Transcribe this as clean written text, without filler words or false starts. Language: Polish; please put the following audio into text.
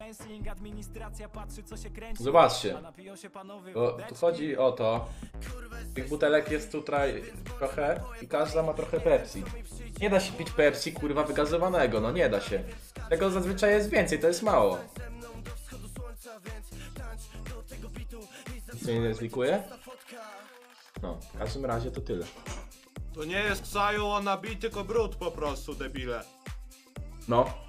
Zobaczcie, bo tu chodzi o to, tych butelek jest tutaj trochę i każda ma trochę Pepsi. Nie da się pić Pepsi, kurwa, wygazowanego, no nie da się. Tego zazwyczaj jest więcej, to jest mało. Nic mnie nie zlikuje? No, w każdym razie to tyle. To nie jest ksajo, a nabij, tylko brud po prostu, debile. No.